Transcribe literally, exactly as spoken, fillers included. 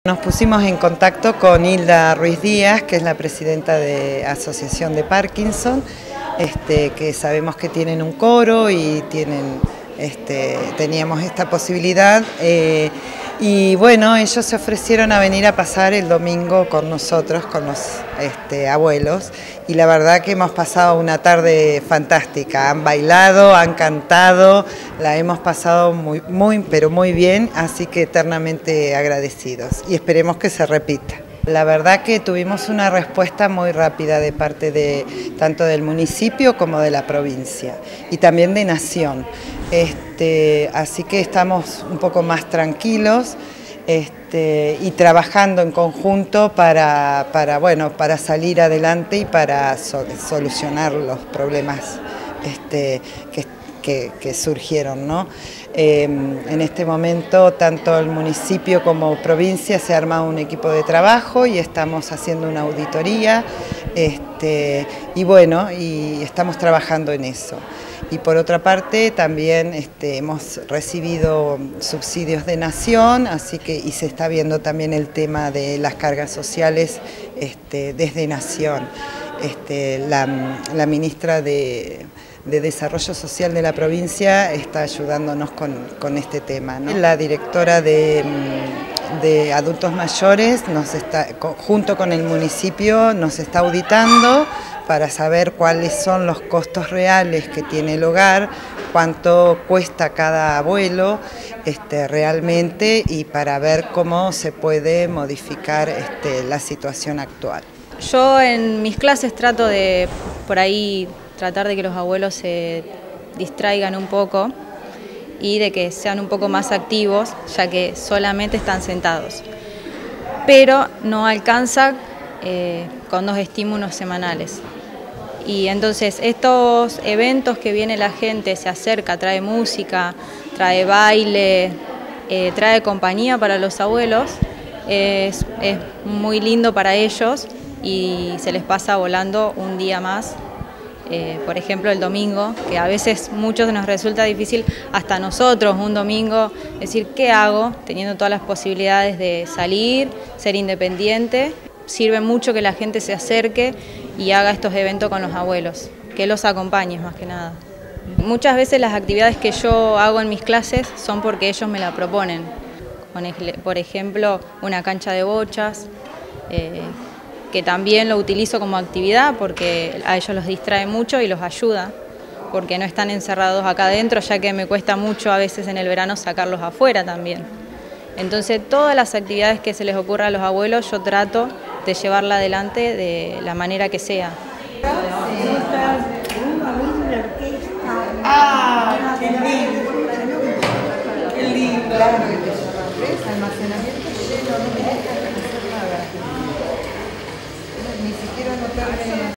Nos pusimos en contacto con Hilda Ruiz Díaz, que es la presidenta de Asociación de Parkinson, este, que sabemos que tienen un coro y tienen, este, teníamos esta posibilidad. Eh, y bueno, ellos se ofrecieron a venir a pasar el domingo con nosotros, con los este, abuelos, y la verdad que hemos pasado una tarde fantástica. Han bailado, han cantado, la hemos pasado muy, muy, pero muy bien, así que eternamente agradecidos y esperemos que se repita. La verdad que tuvimos una respuesta muy rápida de parte de tanto del municipio como de la provincia y también de Nación. Este, así que estamos un poco más tranquilos este, y trabajando en conjunto para, para, bueno, para salir adelante y para so, solucionar los problemas este, que Que, que surgieron, ¿no? Eh, en este momento tanto el municipio como provincia se ha armado un equipo de trabajo y estamos haciendo una auditoría este, y bueno, y estamos trabajando en eso. Y por otra parte también este, hemos recibido subsidios de Nación, así que y se está viendo también el tema de las cargas sociales este, desde Nación. Este, la, la ministra de de Desarrollo Social de la provincia está ayudándonos con, con este tema, ¿no? La directora de, de adultos mayores, nos está, junto con el municipio, nos está auditando para saber cuáles son los costos reales que tiene el hogar, cuánto cuesta cada abuelo este, realmente y para ver cómo se puede modificar este, la situación actual. Yo en mis clases trato de, por ahí, tratar de que los abuelos se distraigan un poco y de que sean un poco más activos, ya que solamente están sentados. Pero no alcanza eh, con dos estímulos semanales. Y entonces estos eventos que viene la gente, se acerca, trae música, trae baile, eh, trae compañía para los abuelos, es, es muy lindo para ellos y se les pasa volando un día más. Eh, por ejemplo el domingo, que a veces muchos nos resulta difícil, hasta nosotros un domingo, decir ¿qué hago? Teniendo todas las posibilidades de salir, ser independiente, sirve mucho que la gente se acerque y haga estos eventos con los abuelos, que los acompañe más que nada. Muchas veces las actividades que yo hago en mis clases son porque ellos me la proponen, por ejemplo una cancha de bochas, eh, que también lo utilizo como actividad porque a ellos los distrae mucho y los ayuda, porque no están encerrados acá adentro, ya que me cuesta mucho a veces en el verano sacarlos afuera también. Entonces todas las actividades que se les ocurra a los abuelos yo trato de llevarla adelante de la manera que sea. ¡Ah! ¡Qué lindo! ¡Qué lindo! Almacenamiento lleno, no me dejan hacer nada. Ni siquiera notar